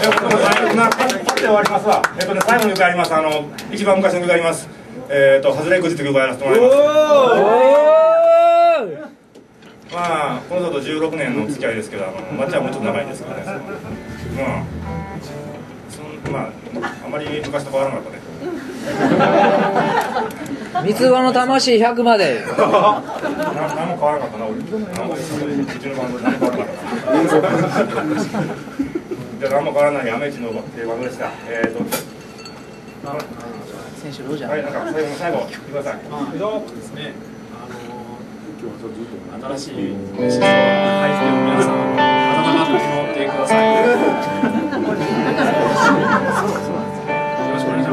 終わりますわ。最後の曲あります。一番昔の曲あります。はずれくじという曲をやらせてもらいます。まあこの人と16年の付き合いですけど、まっちゃんはもうちょっと長いんですけどね。まああまり昔と変わらなかったね。 三つ子の魂100まで。 何も変わらなかったな、俺。うちのバンド何も変わらなかった。じゃあ何も変わらないアメイチのバンドでした。 選手どうじゃん。 はい、なんか最後言ってください。 ですね。今日はちょっと新しいシステムを配信を皆さん温かく見守ってください。よろしくお願いします。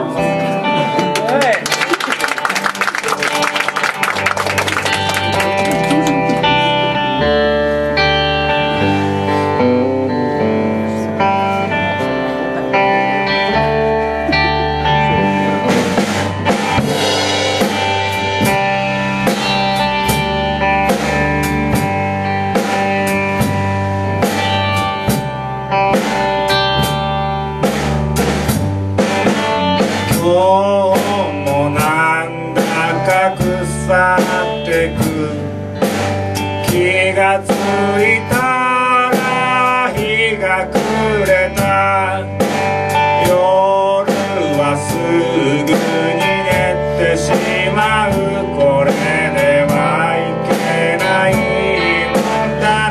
気がついたら日が暮れた。夜はすぐに寝てしまう。これではいけないのだな。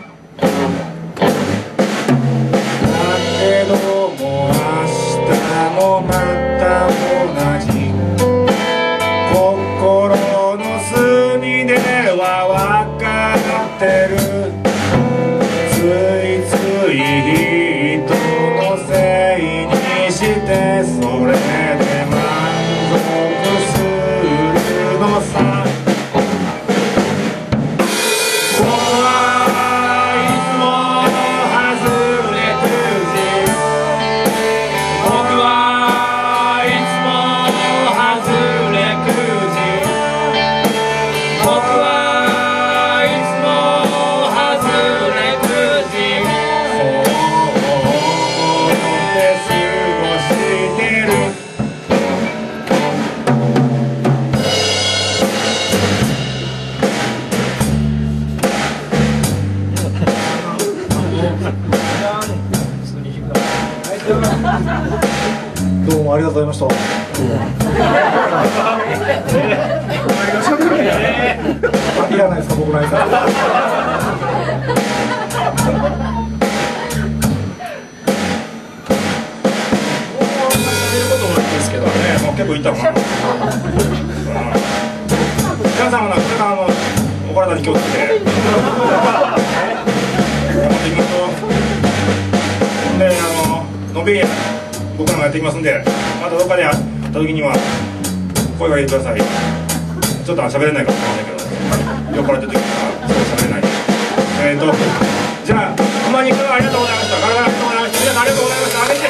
だけども明日もまた同じ。心の隅では分かってる。ついつい人のせいにしてそれで満足するのさ。僕はいつも外れくじ。僕はいつも外れくじ。僕はいつも外れくじ。そう思って過ごしてる。 どうもありがとうございました。いらないですか、僕の間。 ですけどね、もう結構いったもんな。皆さんもな、これからお体に気をつけて頑張っていきましょう。で、のんびり僕らもやっていきますんで、またどっかで会った時には声かけてください。ちょっと喋れないかもしれないけど、酔っ払ってる時にはそう喋れない。じゃあ、ほんまに今日はありがとうございました。ガラガラありがとうございました。皆さんありがとうございました。あげて。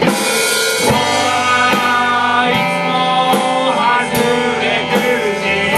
いつも外れくじ。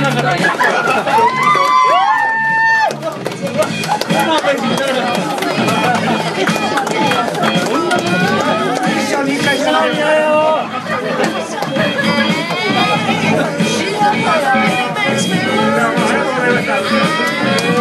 ありがとうございました。